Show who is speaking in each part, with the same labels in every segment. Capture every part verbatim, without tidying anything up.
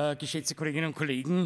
Speaker 1: äh, geschätzte Kolleginnen und Kollegen.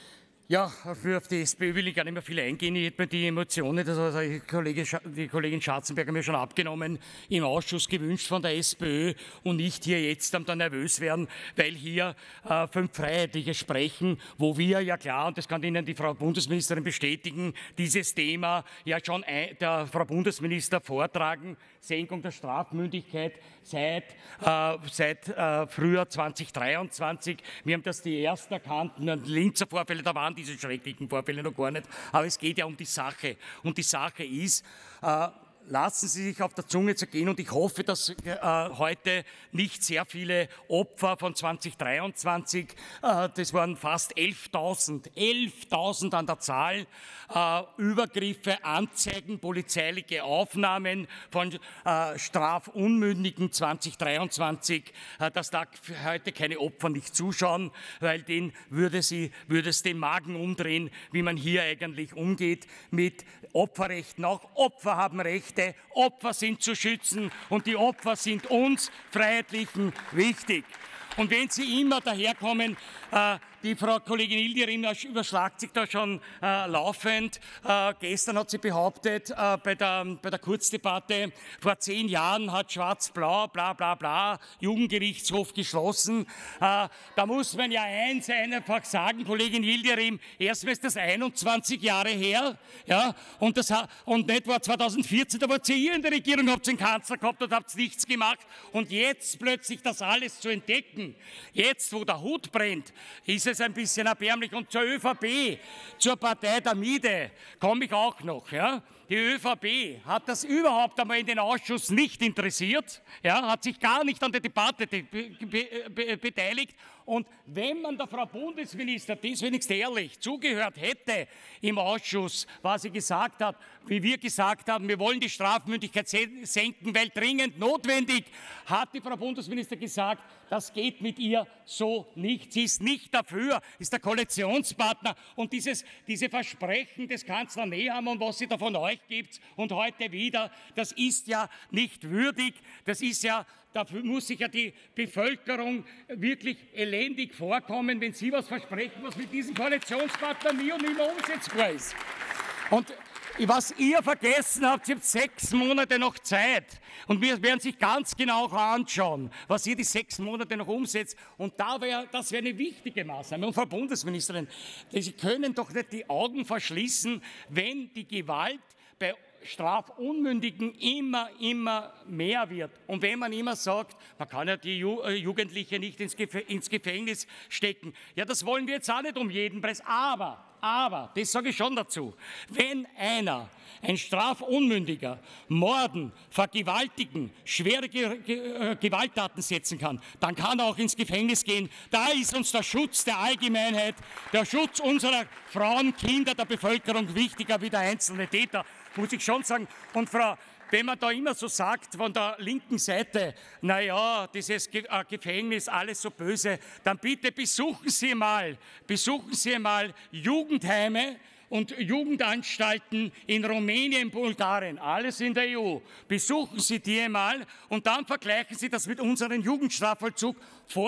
Speaker 1: Ja, für auf die SPÖ will ich gar nicht mehr viel eingehen. Ich hätte mir die Emotionen, das hat die Kollegin, die Kollegin Schatzenberger mir schon abgenommen, im Ausschuss gewünscht von der SPÖ und nicht hier jetzt dann da nervös werden, weil hier äh, fünf Freiheitliche sprechen, wo wir ja klar, und das kann Ihnen die Frau Bundesministerin bestätigen, dieses Thema ja schon ein, der Frau Bundesminister vortragen, Senkung der Strafmündigkeit seit, äh, seit äh, Frühjahr zweitausenddreiundzwanzig. Wir haben das die ersten erkannten Linzer Vorfälle, da waren diese schrecklichen Vorfälle noch gar nicht. Aber es geht ja um die Sache. Und die Sache ist, äh, lassen Sie sich auf der Zunge zergehen und ich hoffe, dass äh, heute nicht sehr viele Opfer von zweitausenddreiundzwanzig, äh, das waren fast elftausend, elftausend an der Zahl, äh, Übergriffe, Anzeigen, polizeiliche Aufnahmen von äh, Strafunmündigen zweitausenddreiundzwanzig, äh, dass da heute keine Opfer nicht zuschauen, weil denen würde, sie, würde es den Magen umdrehen, wie man hier eigentlich umgeht mit Opferrechten. Auch Opfer haben Rechte. Opfer sind zu schützen und die Opfer sind uns Freiheitlichen wichtig. Und wenn Sie immer daherkommen, äh, die Frau Kollegin Ildirim überschlagt sich da schon äh, laufend. Äh, gestern hat sie behauptet, äh, bei, der, bei der Kurzdebatte, vor zehn Jahren hat Schwarz-Blau, bla bla bla, Jugendgerichtshof geschlossen. Äh, da muss man ja eins einfach sagen, Kollegin Ildirim, erstmal ist das einundzwanzig Jahre her, ja, und, das, und nicht war zweitausendvierzehn, da wart ihr hier in der Regierung, habt den Kanzler gehabt und habt nichts gemacht. Und jetzt plötzlich das alles zu entdecken, jetzt wo der Hut brennt, ist es ein bisschen erbärmlich. Und zur ÖVP, zur Partei der Miete, komme ich auch noch. Ja? Die ÖVP hat das überhaupt einmal in den Ausschuss nicht interessiert, ja? Hat sich gar nicht an der Debatte be be be beteiligt. Und wenn man der Frau Bundesminister das wenigstens ehrlich zugehört hätte im Ausschuss, was sie gesagt hat, wie wir gesagt haben, wir wollen die Strafmündigkeit senken, weil dringend notwendig, hat die Frau Bundesminister gesagt, das geht mit ihr so nicht. Sie ist nicht dafür, ist der Koalitionspartner. Und dieses, diese Versprechen des Kanzlers Nehammer und was sie da von euch gibt und heute wieder, das ist ja nicht würdig, das ist ja, dafür muss sich ja die Bevölkerung wirklich elendig vorkommen, wenn Sie was versprechen, was mit diesem Koalitionspartner nie und nimmer umsetzbar ist. Und was ihr vergessen habt, ihr habt sechs Monate noch Zeit und wir werden sich ganz genau anschauen, was ihr die sechs Monate noch umsetzt. Und da wär, das wäre eine wichtige Maßnahme. Und Frau Bundesministerin, Sie können doch nicht die Augen verschließen, wenn die Gewalt bei Strafunmündigen immer, immer mehr wird. Und wenn man immer sagt, man kann ja die Ju- äh, Jugendliche nicht ins, Gef ins Gefängnis stecken, ja, das wollen wir jetzt auch nicht um jeden Preis, aber, aber, das sage ich schon dazu, wenn einer, ein Strafunmündiger, morden, vergewaltigen, schwere Ge Ge äh, Gewalttaten setzen kann, dann kann er auch ins Gefängnis gehen. Da ist uns der Schutz der Allgemeinheit, der Schutz unserer Frauen, Kinder, der Bevölkerung wichtiger wie der einzelne Täter, muss ich schon sagen. Und Frau, wenn man da immer so sagt von der linken Seite, naja, dieses Ge äh, Gefängnis, alles so böse, dann bitte besuchen Sie mal, besuchen Sie mal Jugendheime und Jugendanstalten in Rumänien, Bulgarien, alles in der E U. Besuchen Sie die einmal und dann vergleichen Sie das mit unserem Jugendstrafvollzug,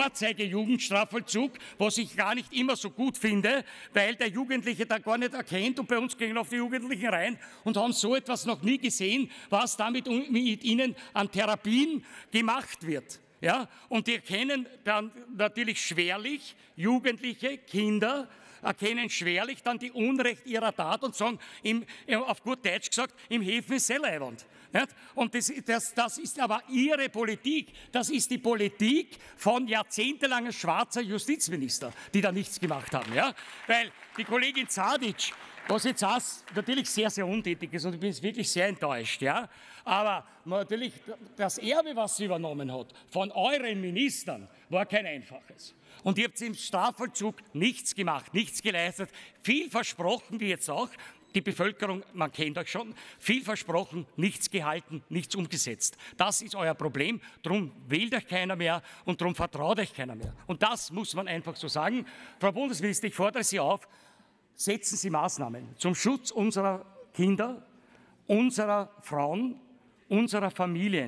Speaker 1: Vorzeige-Jugendstrafvollzug, was ich gar nicht immer so gut finde, weil der Jugendliche da gar nicht erkennt und bei uns gehen auf die Jugendlichen rein und haben so etwas noch nie gesehen, was damit mit ihnen an Therapien gemacht wird. Ja? Und die erkennen dann natürlich schwerlich Jugendliche, Kinder, erkennen schwerlich dann die Unrecht ihrer Tat und sagen, im, auf gut Deutsch gesagt, im Häfen ist Selleiwand. Und das, das, das ist aber ihre Politik. Das ist die Politik von jahrzehntelangen schwarzer Justizminister, die da nichts gemacht haben. Ja? Weil die Kollegin Zadic, was jetzt auch natürlich sehr, sehr untätig ist und ich bin jetzt wirklich sehr enttäuscht, ja? Aber natürlich das Erbe, was sie übernommen hat von euren Ministern, war kein einfaches. Und ihr habt im Strafvollzug nichts gemacht, nichts geleistet, viel versprochen, wie jetzt auch. Die Bevölkerung, man kennt euch schon, viel versprochen, nichts gehalten, nichts umgesetzt. Das ist euer Problem, darum wählt euch keiner mehr und darum vertraut euch keiner mehr. Und das muss man einfach so sagen. Frau Bundesministerin, ich fordere Sie auf, setzen Sie Maßnahmen zum Schutz unserer Kinder, unserer Frauen, unserer Familien.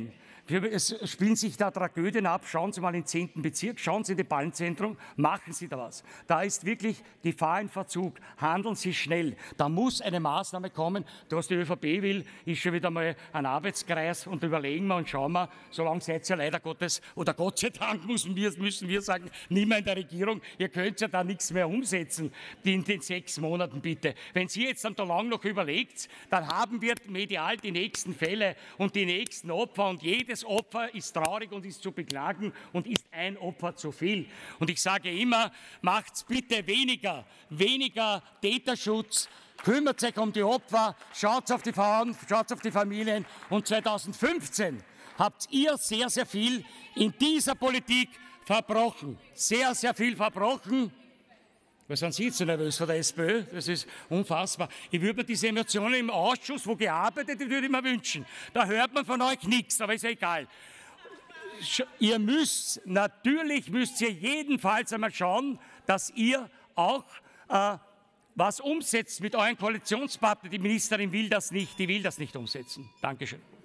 Speaker 1: Es spielen sich da Tragödien ab. Schauen Sie mal in den zehnten Bezirk, schauen Sie in das Ballenzentrum, machen Sie da was. Da ist wirklich Gefahr im Verzug. Handeln Sie schnell. Da muss eine Maßnahme kommen. Was die ÖVP will, ist schon wieder mal ein Arbeitskreis und überlegen wir und schauen wir, solange seid ihr leider Gottes, oder Gott sei Dank müssen wir, müssen wir sagen, nicht mehr in der Regierung, ihr könnt ja da nichts mehr umsetzen in den sechs Monaten bitte. Wenn Sie jetzt dann da lang noch überlegt, dann haben wir medial die nächsten Fälle und die nächsten Opfer und jedes Opfer ist traurig und ist zu beklagen und ist ein Opfer zu viel. Und ich sage immer, macht's bitte weniger, weniger Täterschutz, kümmert euch um die Opfer, schaut auf die Frauen, schaut auf die Familien und zweitausendfünfzehn habt ihr sehr, sehr viel in dieser Politik verbrochen. Sehr, sehr viel verbrochen. Was sind Sie jetzt so nervös von der SPÖ? Das ist unfassbar. Ich würde mir diese Emotionen im Ausschuss, wo gearbeitet wird, würde ich mir wünschen. Da hört man von euch nichts, aber ist ja egal. Ihr müsst, natürlich müsst ihr jedenfalls einmal schauen, dass ihr auch äh, was umsetzt mit euren Koalitionspartnern. Die Ministerin will das nicht, die will das nicht umsetzen. Dankeschön.